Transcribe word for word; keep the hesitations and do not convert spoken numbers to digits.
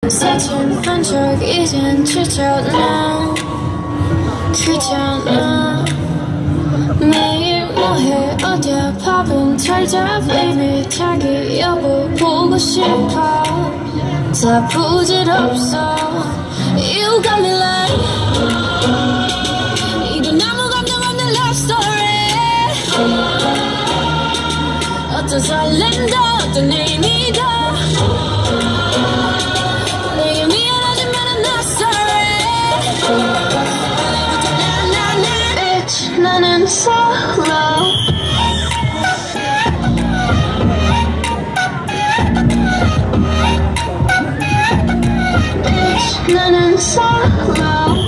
사진 한 적 이젠 칠천원 귀찮아. 매일 뭐해 어디야 밥은 잘자 baby. 자기 여보 보고 싶어. 다 부질없어. You got me like 이건 아무 감정 없는 love story. 어떤 설렘도 어떤 의미도 내게 미안하지만 I'm not sorry. Bitch 나는 solo. Bitch 나는 solo.